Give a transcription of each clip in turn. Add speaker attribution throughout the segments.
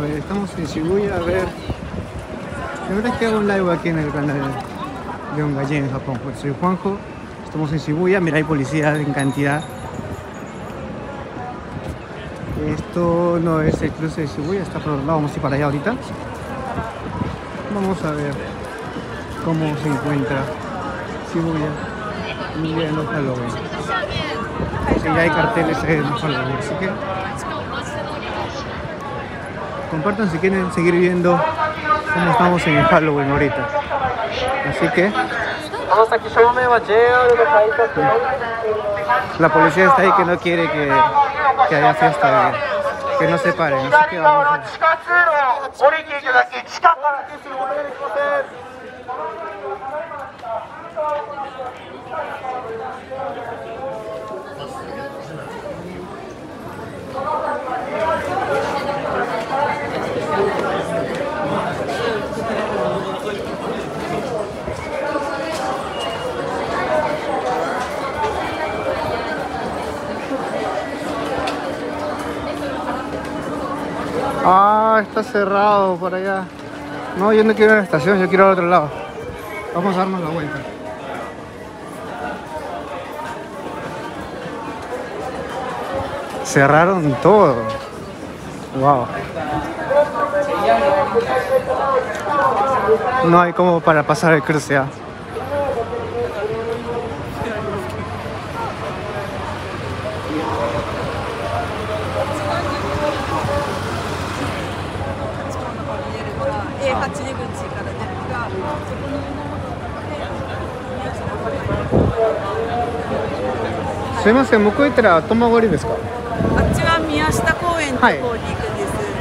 Speaker 1: ver, estamos en Shibuya, a ver. La verdad es que hago un live aquí en el canal de un gallego en Japón. Pues soy Juanjo, estamos en Shibuya, mira, hay policía en cantidad. Esto no es el cruce de Shibuya, está por otro lado, vamos a ir para allá ahorita. Vamos a ver cómo se encuentra Shibuya un día en los Halloween. Sí, ya hay carteles en los Halloween, así que compartan si quieren seguir viendo cómo estamos en el Halloween ahorita. Así que la policía está ahí que no quiere que haya fiesta, que no se paren. Así que vamos a... Ah, está cerrado por allá. No, yo no quiero ir a la estación, yo quiero ir al otro lado. Vamos a darnos la vuelta. Cerraron todo. Wow. No hay como para pasar el cruce.すいません、向こう行ったらトマゴリですか？
Speaker 2: あっちは宮下公園の方に行くんです。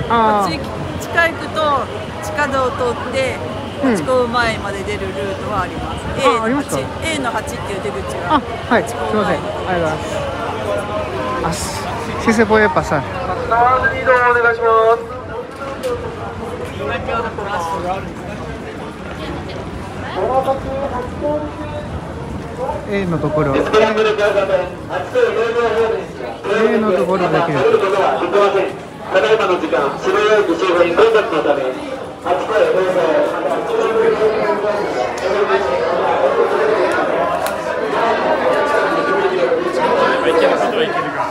Speaker 2: こっち近くと地下道を通ってハチ公前まで出るルートはあります。
Speaker 1: ありますか？
Speaker 2: A の8っていう出口は。
Speaker 1: はい、すいません。ありがとうございます。Sí se puede pasar.
Speaker 3: 移動お願いします。
Speaker 1: A のところ。A のところだけです。
Speaker 3: ただいまの時間、渋谷駅周辺混雑のため、あちこへどうぞ。いけることはいけるが。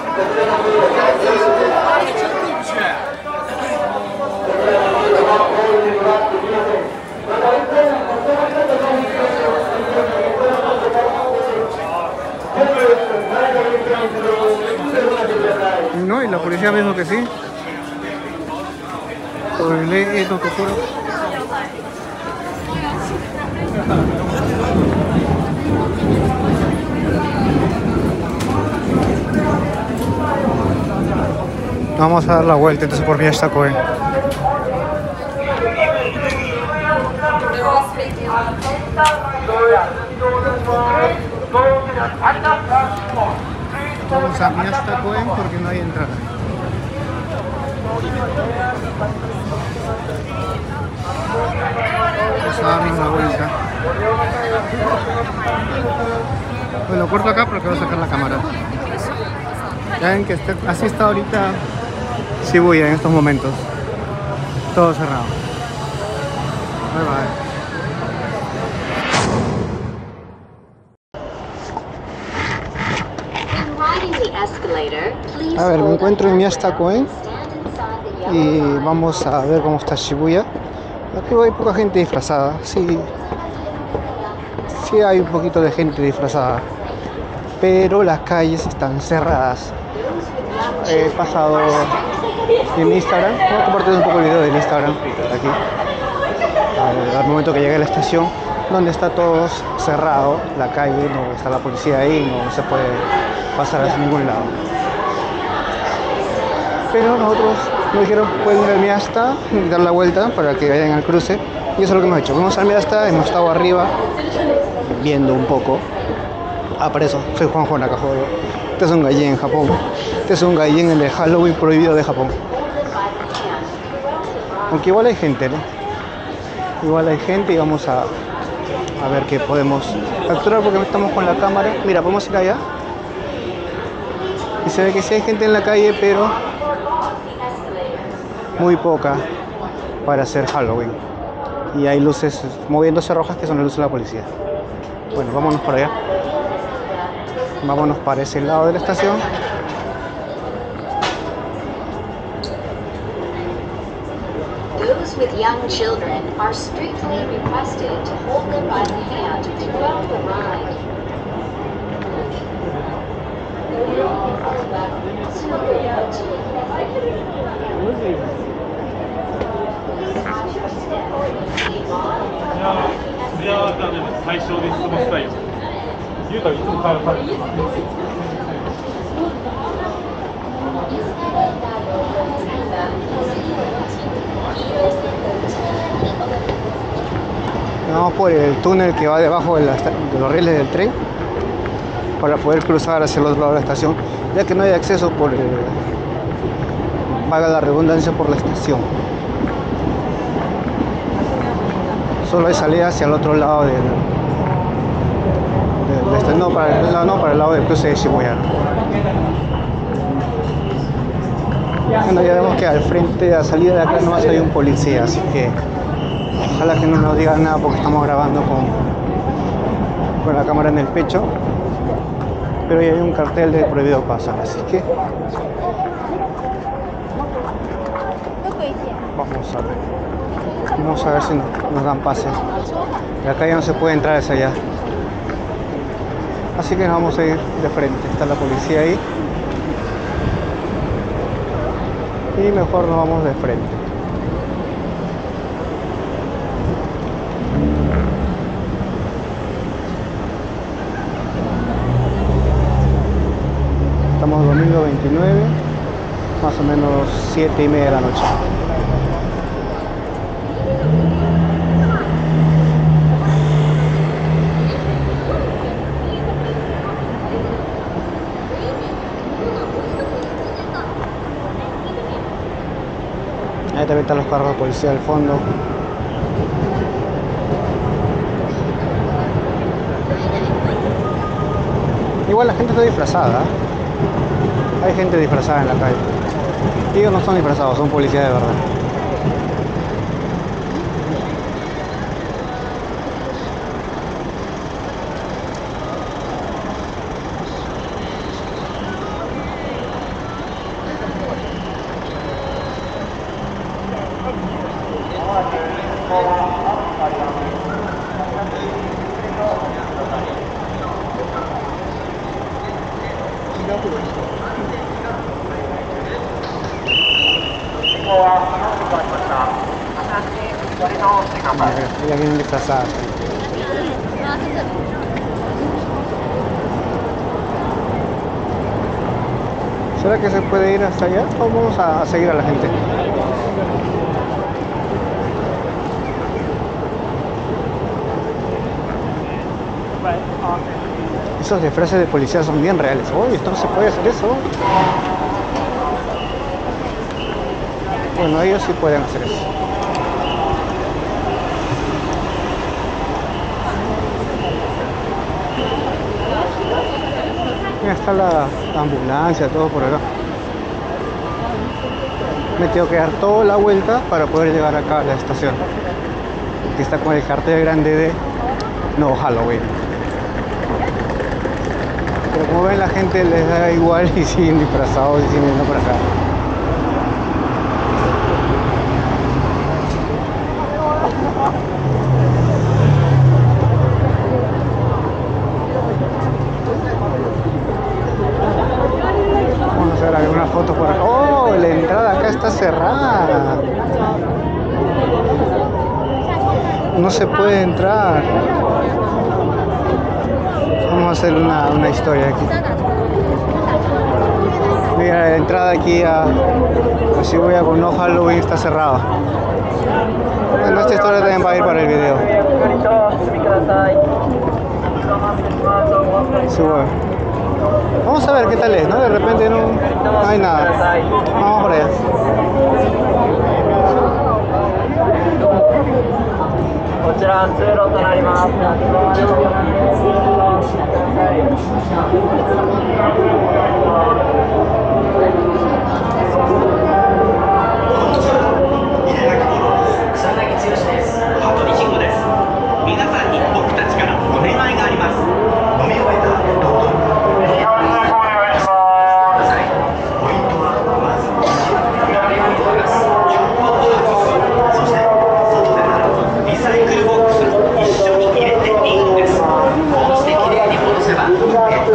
Speaker 1: No, y la policía me dijo que sí. Por el esto que puro. Vamos a dar la vuelta entonces por Miyashita Koen. Vamos a Miyashita Koen porque no hay entrada. Vamos a darnos la vuelta. Pues lo corto acá porque voy a sacar la cámara. Ya ven que así está ahorita Shibuya en estos momentos. Todo cerrado. Bye bye. A ver, me encuentro en Miyashita Koen y vamos a ver cómo está Shibuya. Aquí hay poca gente disfrazada, sí hay un poquito de gente disfrazada, pero las calles están cerradas. He pasado en Instagram, voy a compartir un poco el video de Instagram aquí, al momento que llegué a la estación, donde está todo cerrado, la calle, no está la policía ahí, no se puede pasar hacia ningún lado. Pero nosotros nos dijeron pueden ir al Miyashita y dar la vuelta para que vayan al cruce, y eso es lo que hemos hecho. Fuimos al Miyashita, hemos estado arriba viendo un poco. Por eso soy Juanjo Nakajodo. Este es un gallén en Japón. Este es un gallén en el Halloween prohibido de Japón. Aunque igual hay gente, ¿no? Igual hay gente y vamos a ver qué podemos capturar porque estamos con la cámara. Mira, podemos ir allá. Y se ve que sí hay gente en la calle, pero muy poca. para hacer Halloween. Y hay luces moviéndose rojas que son las luces de la policía. Bueno, vámonos para allá. Vámonos para ese lado de la estación.
Speaker 4: Those with young children are strictly requested to hold them by the hand throughout the ride.
Speaker 1: Vamos por el túnel que va debajo de los rieles del tren para poder cruzar hacia el otro lado de la estación, ya que no hay acceso por valga la redundancia, por la estación. Solo hay salida hacia el otro lado no para el lado del cruce de Shibuya. Bueno, ya vemos que al frente, a salida de acá nomás hay un policía, así que ojalá que no nos digan nada porque estamos grabando con la cámara en el pecho. Pero ahí hay un cartel de prohibido pasar, así que vamos a ver si nos dan pase. De acá ya no se puede entrar hacia allá, así que nos vamos a ir de frente. Está la policía ahí y mejor nos vamos de frente. Estamos domingo 29, más o menos 7:30 de la noche. Ahí también están los carros de policía al fondo. Igual la gente está disfrazada. Hay gente disfrazada en la calle. Ellos no son disfrazados, son policías de verdad. Ella viene disfrazada. ¿Será que se puede ir hasta allá o vamos a seguir a la gente? Esos disfraces de policía son bien reales. Uy, esto no se puede hacer eso. Bueno, ellos sí pueden hacer eso. Mira, está la ambulancia, todo por acá. Me tengo que dar toda la vuelta para poder llegar acá a la estación. Aquí está con el cartel grande de No Halloween. Pero como ven, la gente les da igual y siguen disfrazados y siguen yendo por acá. Vamos a ver algunas fotos por acá. ¡Oh! La entrada acá está cerrada. No se puede entrar. Vamos a hacer una historia aquí. Mira, la entrada aquí a Shibuya con No Halloween está cerrada. Bueno, esta historia también va a ir para el video. Sí, bueno. Vamos a ver qué tal es, ¿no? De repente no hay nada. Vamos por allá.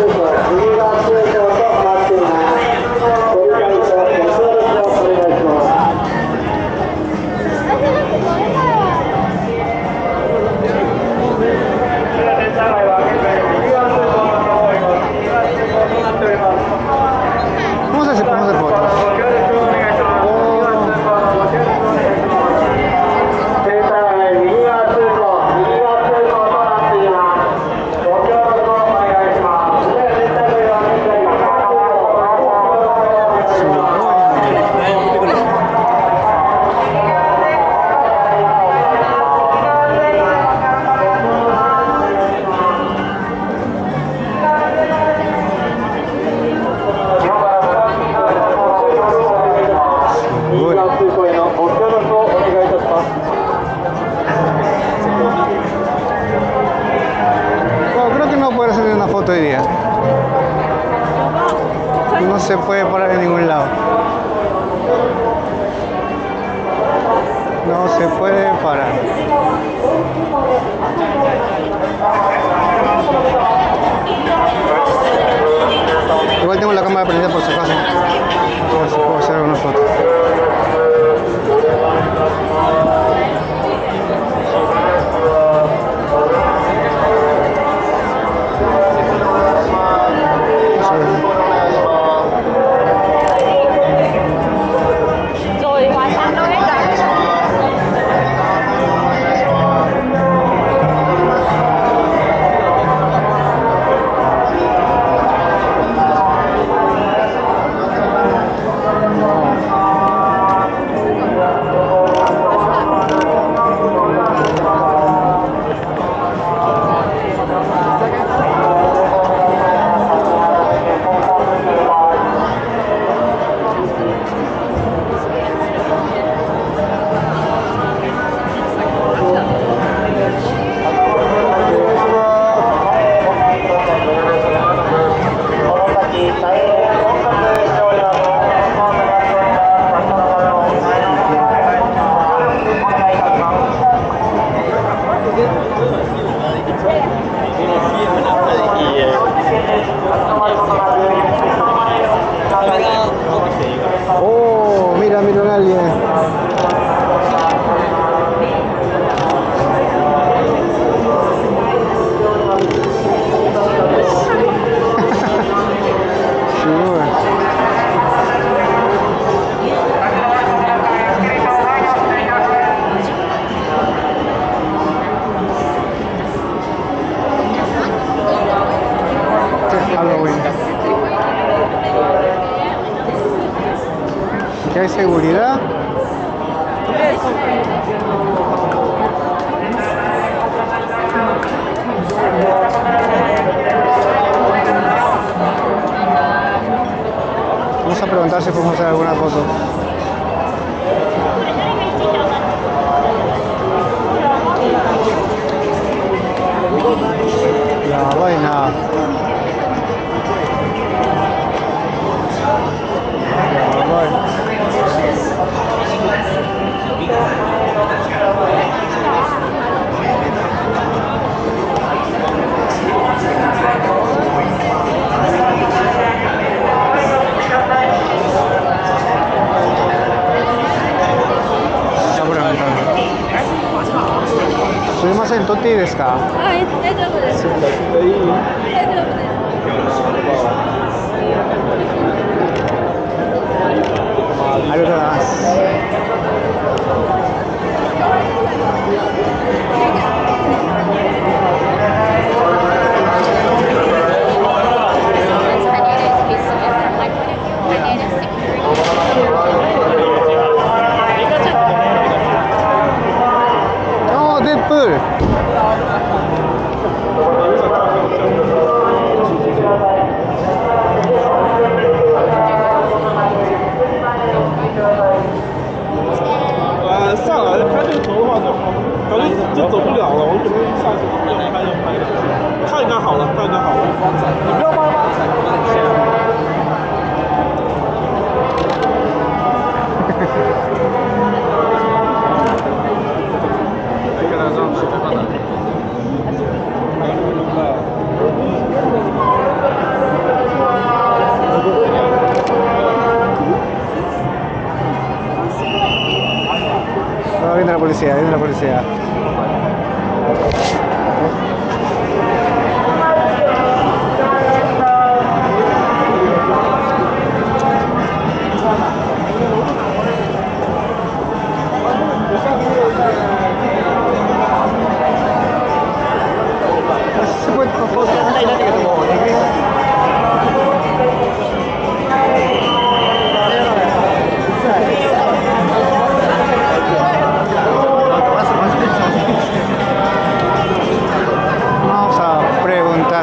Speaker 1: Vamos a ver si podemos hacer fotos. Hoy día no se puede parar en ningún lado, no se puede parar. Igual tengo la cámara prendida por si acaso, a ver si puedo hacer una foto. Oh, mira, mira a alguien. ¿Qué hay seguridad? Vamos a preguntar si podemos hacer alguna foto. La vaina. Sumimasen, totti desu ka?
Speaker 5: Ah, 大丈夫です。大丈夫です。
Speaker 1: ありがとうございます。デップール policía, viene la policía. Vamos a preguntar.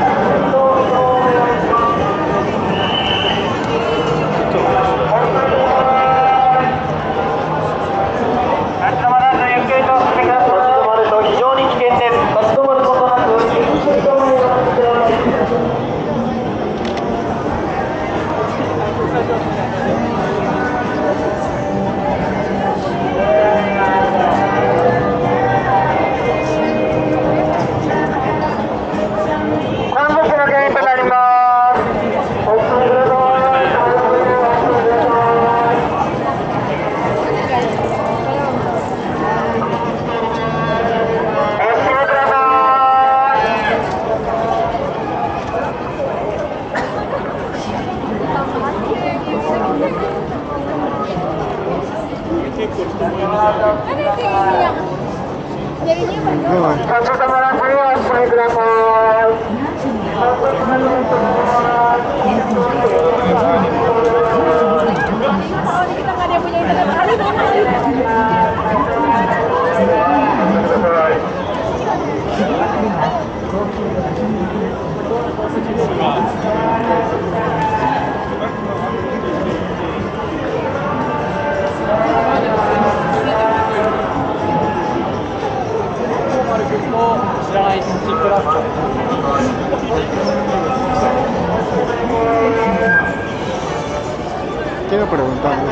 Speaker 1: Quiero preguntarles.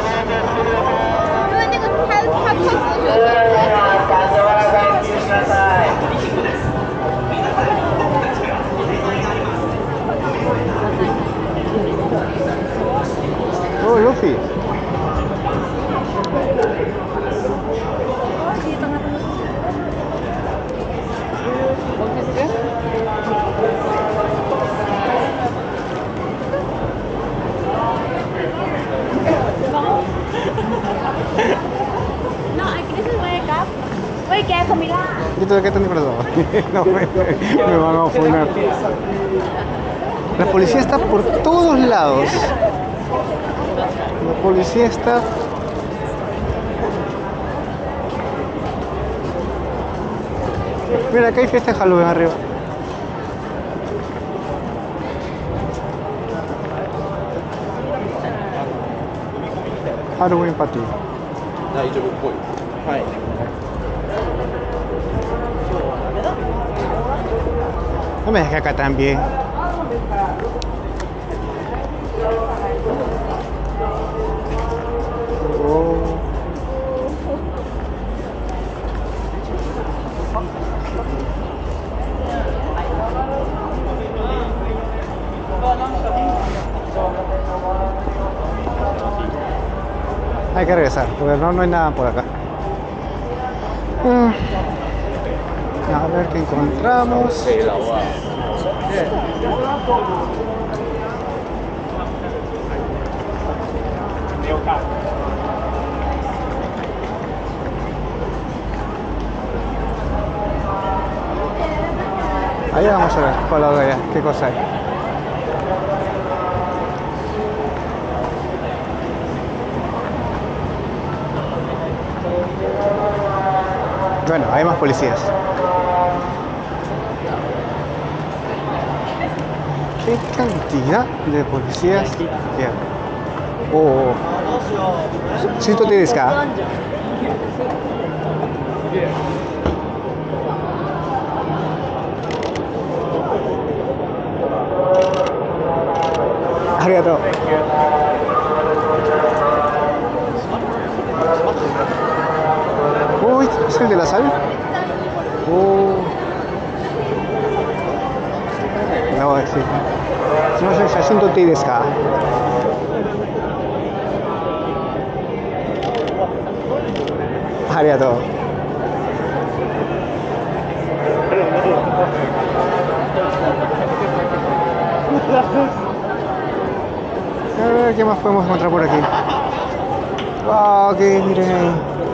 Speaker 1: Oh, Luffy. ¿Qué te no, me van a funar. La policía está por todos lados. La policía está... Mira, acá hay fiesta de Halloween arriba. Halloween party. No me dejes acá también. Oh. Hay que regresar, porque no hay nada por acá. A ver qué encontramos. Allá vamos a ver, por lado de allá, qué cosa hay. Bueno, hay más policías. ¿Qué cantidad de policías que hay? Oh, ¿siento tienes acá? Arigato. Uy, ¿es el de la sal? No, sí. No sé, 写真撮っていいですか? Arigato. A ver, ¿qué más podemos encontrar por aquí? ¡Wow! ¡Qué miren ahí!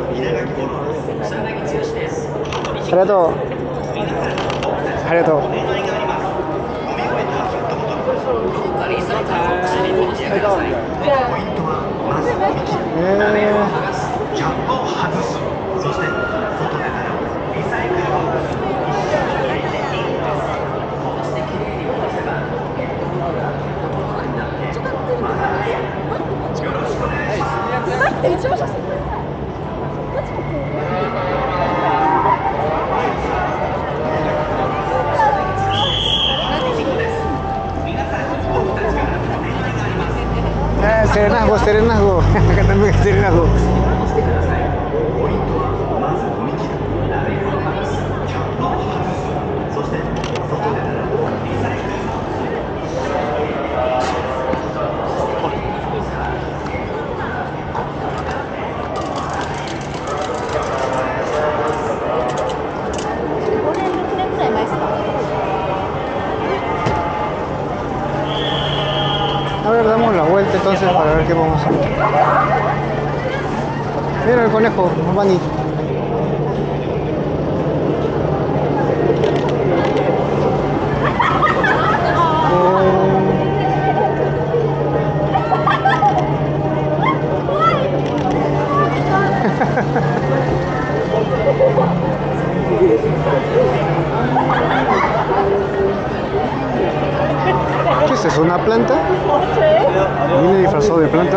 Speaker 1: ¡Arigato! ¡Arigato! Serenazgo, serenazgo. Acá también es serenazgo. A ver, damos la vuelta entonces para ver qué vamos a hacer. Mira el conejo, Bunny. ¿Qué es eso? ¿Una planta? ¿Viene disfrazado de planta?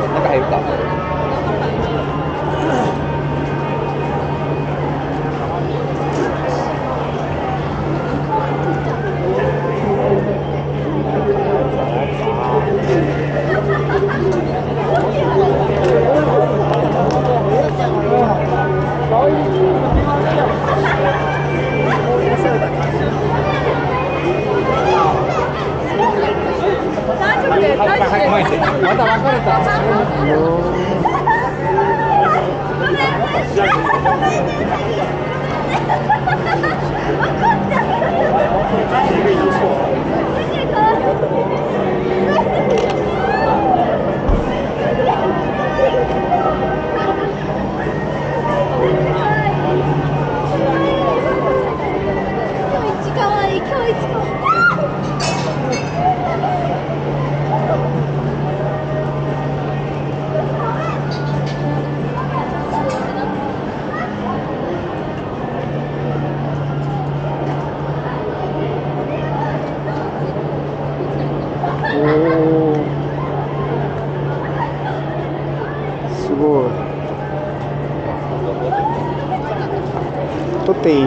Speaker 1: Totei.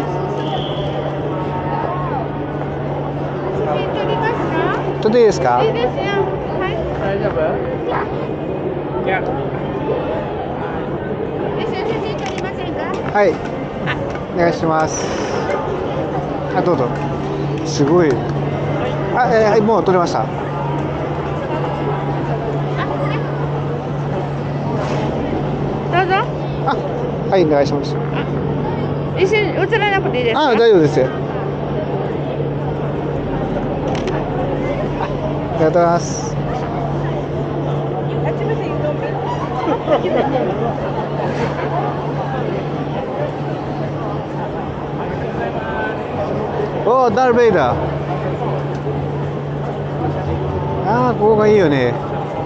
Speaker 1: Totei desu ka?
Speaker 5: いいですよ。はい。大丈夫？いや。一緒に写真撮りませんか？
Speaker 1: はい。お願いします。あ、どうぞ。すごい。あ、もう撮れました。
Speaker 5: どうぞ。
Speaker 1: あ、はい、お願いします。
Speaker 5: 一緒に映らなくていいですか？
Speaker 1: あ、大丈夫ですよ。ありがとうございます。おー、ダルベイダー。ああ、ここがいいよね。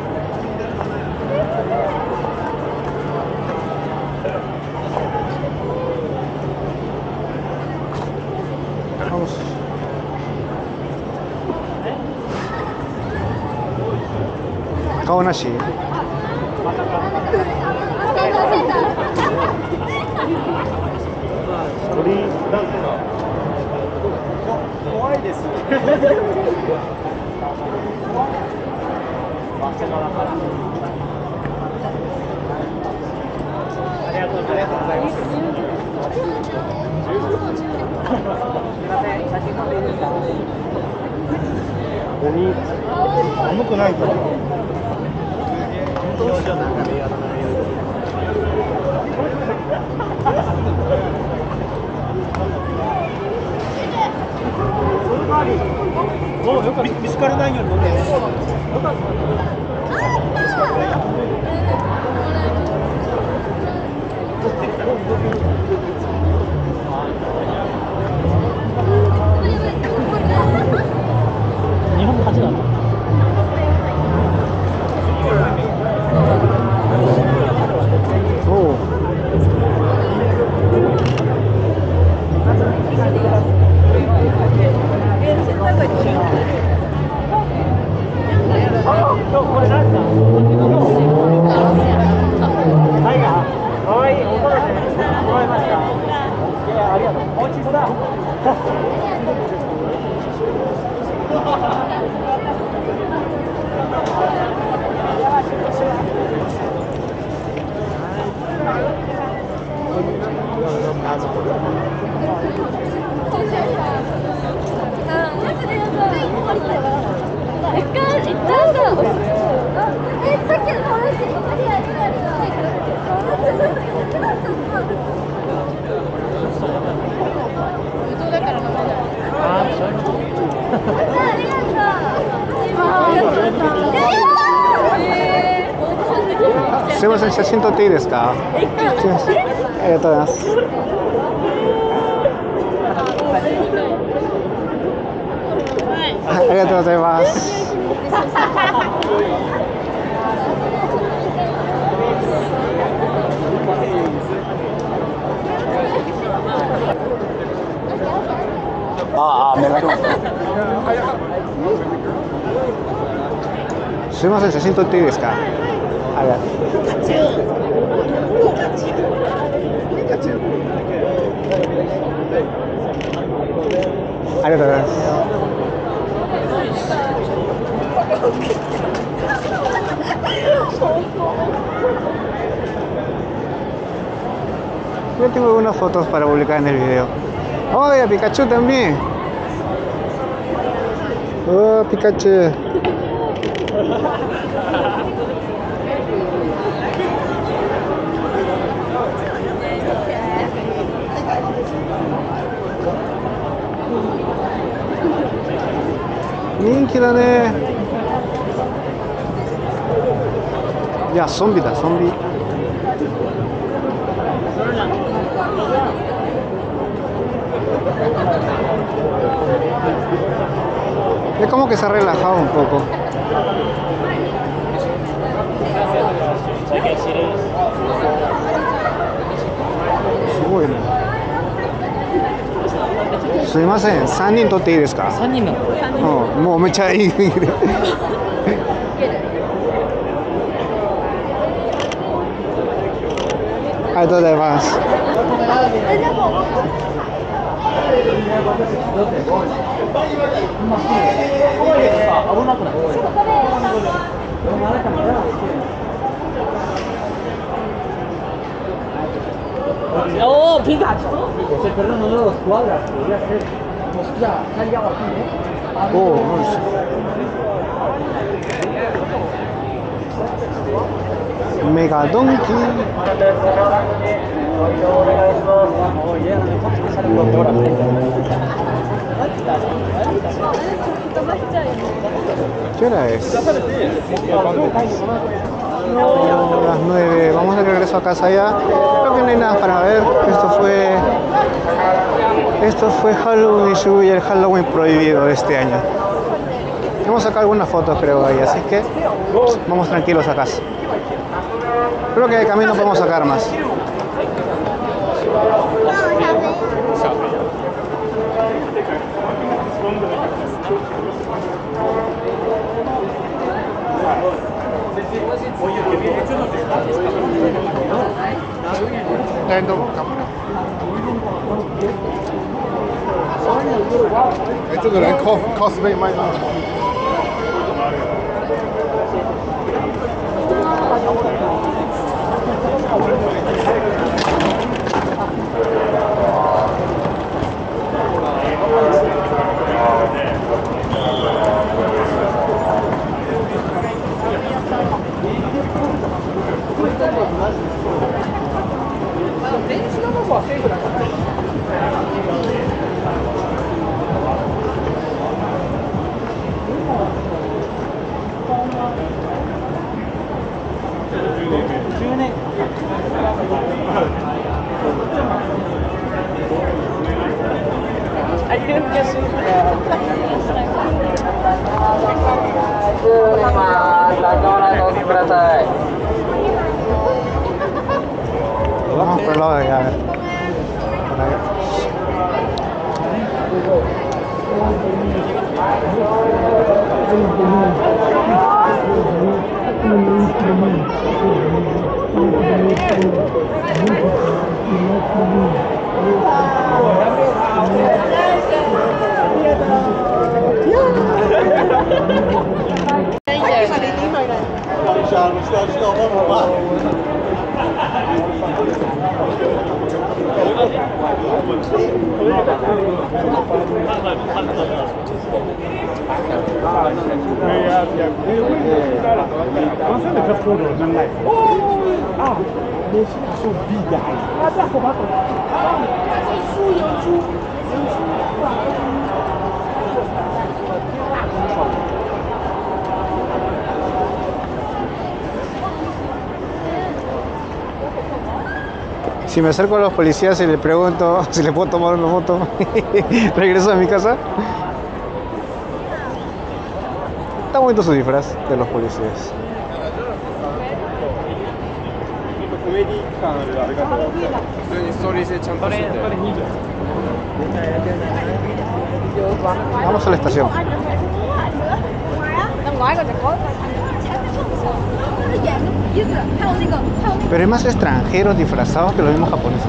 Speaker 1: 顔なし。
Speaker 6: 怖いです。ありがとうございます。すみません、写真撮っていいですか？寒くないから。 見つからないように飲んで。日本の勝ちだ。これ何ですか？タイガー。かわいい。お届けもらいました。いや、ありがとう。おいしそうだ。
Speaker 1: すいません、写真撮っていいですか？すいません、ありがとうございます。ありがとうございます。すいません、写真撮っていいですか？ありがとう。ありがとうございます。Yo tengo unas fotos para publicar en el video. ¡Oye, Pikachu también! ¡Oh, Pikachu! ¡Ninki da ne! Ya, zombie da, zombie. Es como que se ha relajado un poco. Bueno. すいません、3人撮っていいですか？3人の。もうめっちゃいい。ありがとうございます。
Speaker 6: ¡Oh, Pikachu! Se perdieron uno de los cuadras, podría ser. Hostia, se ha llegado aquí, ¿eh?
Speaker 1: Oh, no sé. Mega Donkey. ¿Qué hora es? Las 9. Vamos de regreso a casa ya. Creo que no hay nada para ver. Esto fue Halloween y el Halloween prohibido de este año. Hemos sacado algunas fotos, creo, ahí, así que vamos tranquilos a casa. Creo que de camino podemos sacar más. Esto es el cosplay más. Vamos por el lado de allá, a ver. Por allá. Si me acerco a los policías y le pregunto si le puedo tomar una foto, regreso a mi casa. Está bonito su disfraz de los policías. Vamos a la estación. Pero hay más extranjeros disfrazados que los mismos japoneses.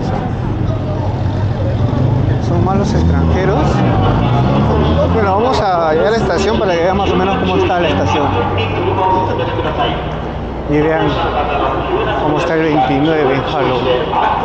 Speaker 1: Son más los extranjeros. Bueno, vamos a llegar a la estación para que vean más o menos cómo está la estación. Y vean cómo está el 29 en Halloween.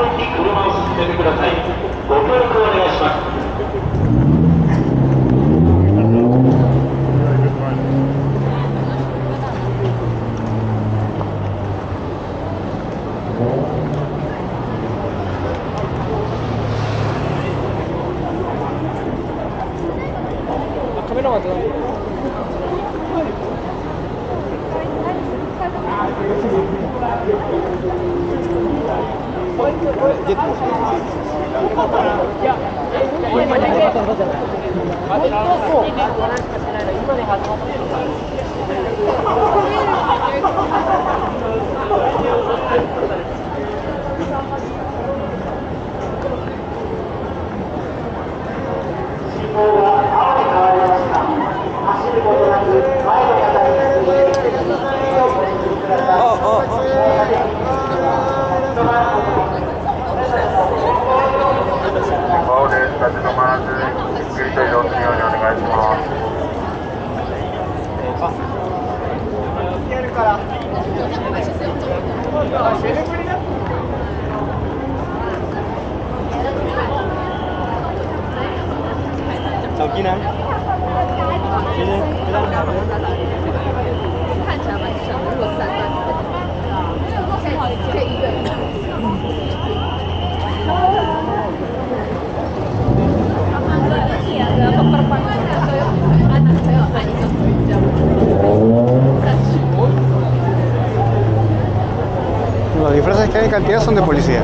Speaker 1: Los disfraces que hay en cantidad son de policía.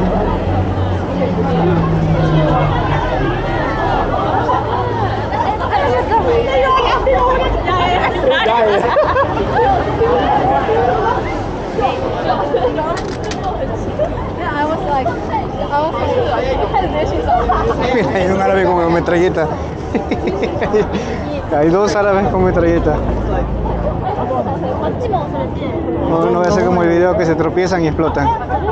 Speaker 1: Mira, hay un árabe con metralleta. Hay dos árabes con metralleta. No voy a hacer como el video que se tropiezan y explotan.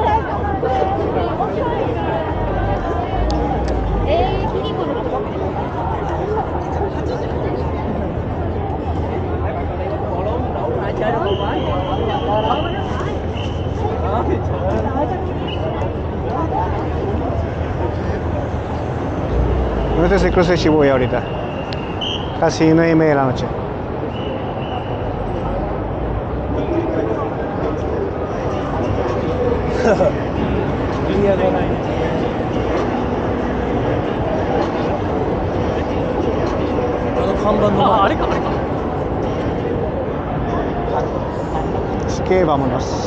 Speaker 1: Este es el cruce de Shibuya ahorita. Casi 9:30 de la noche. Así que vámonos.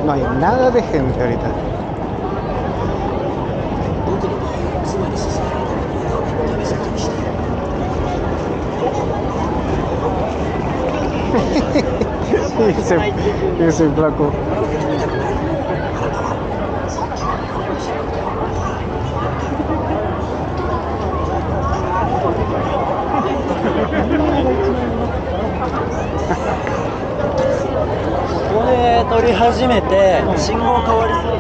Speaker 1: No hay nada de gente ahorita. ese flaco.
Speaker 6: ここで撮り始めて信号変わりそう。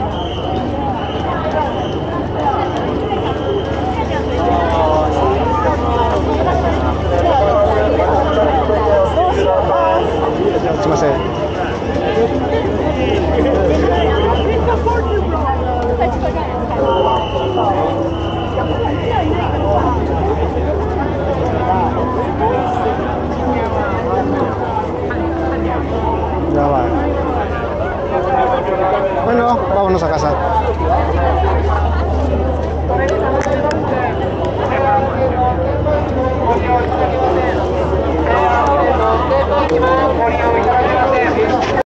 Speaker 1: すいません。Ya va. Bueno, vámonos a casa.